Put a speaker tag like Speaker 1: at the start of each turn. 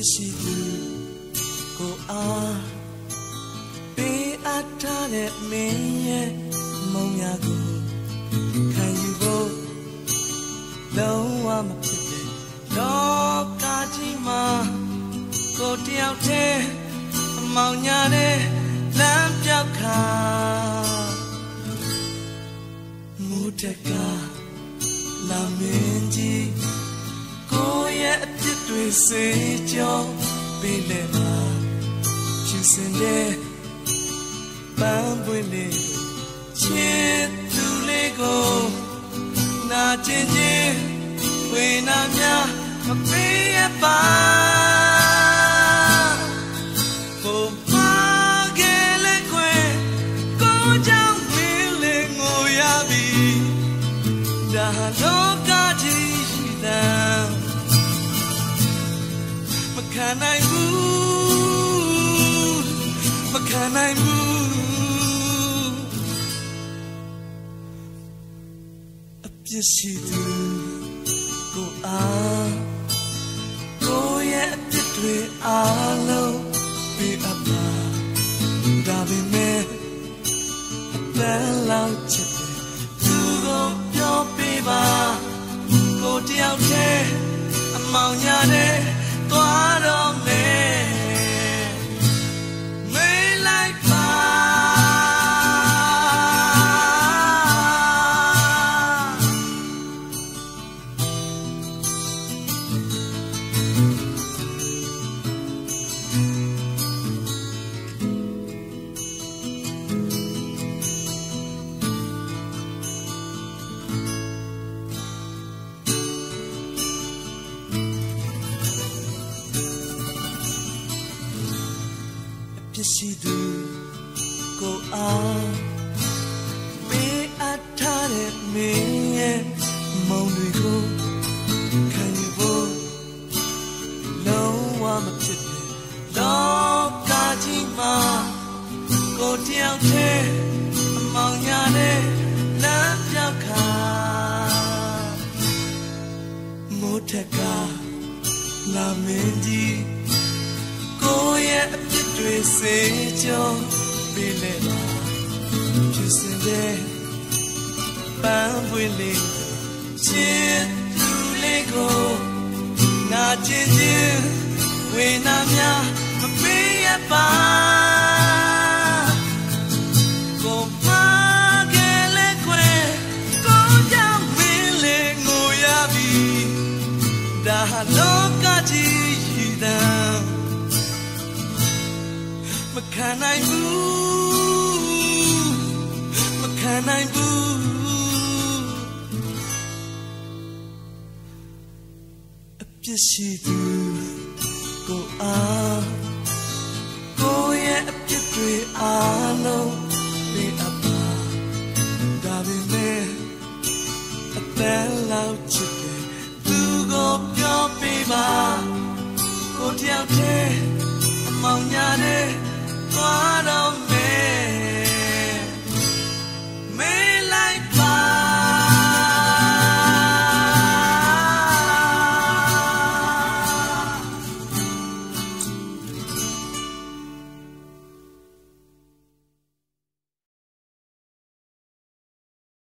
Speaker 1: ရှိသူကိုအားပေးအပ်ထားတဲ့မင်းရဲ့မုံများကိုခံယူဖို့လုံးဝမဖြစ်တဲ့လောကကြီးမှာကိုတယောက်တည်းအမောင်ညာတဲ့လမ်းပြောက်ခါမူတက်ကလာမင်းကြီးကိုရဲ့အပြစ်တွေစေကြောပေးလေပါဖြူစင်တဲ့ပန်းပွင့်လေးချစ်သူလေးကိုနာကျင်ချင်းဝေနာများမပေးရပါကိုပါကလေးခွေကိုကြောင့်မင်းလေးငိုရပြီဒါလောကကြီးရှိတဲ့မခံနိုင်ဘူးမခံနိုင်ဘူးအပြစ်ရှိသူကိုအားကိုရဲ့အပြစ်တွေအားလုံးပေးအပ်ပါဒါပေမဲ့အပန်းလောက်ချစ်တယ်သူကိုပြောပေးပါကိုတယောက်တည်းအမောင်ညာတဲ့သွားတော့မယ်မေးလိုက်ပါပြစ်ရှိသူကိုအားပေးအပ်ထားတဲ့မင်းရဲ့မုံတွေကိုခံယူဖို့လုံးဝမဖြစ်တဲ့လောကကြီးမှာကိုတယောက်တည်းအမောင်ညာတဲ့လမ်းပြောက်ခါမိုးထက်ကလာမင်းကြီးကိုရဲ့အပြစ်တွေစေကြောပေးလေပါဖြူစင်တဲ့ပန်းပွင့်လေးချစ်သူလေးကိုနာကျင်ချင်းဝေနာများမပေးရပါကိုမကလေးခွေကိုကြောင့်မင်းလေးငိုရပြီဒါလောကကြီးရှိတဲ့မခံနိုင်ဘူးမခံနိုင်ဘူးအပြစ်ရှိသူကိုအားကိုရဲ့အပြစ်တွေအားလုံးပေးအပ်ပါဒါပေမဲ့အပန်းလောက်ချစ်